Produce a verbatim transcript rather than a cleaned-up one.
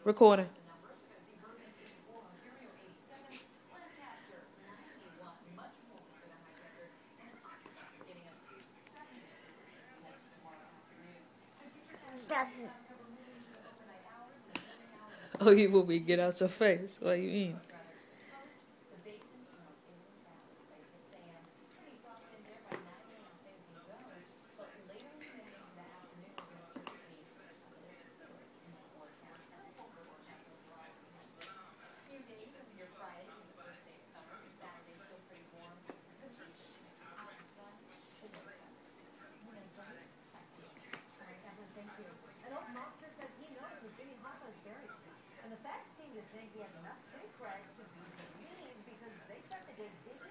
Recording. Oh, you will be get out your face. What do you mean? And the feds seem to think he has enough street cred to beat the team because they start the day digging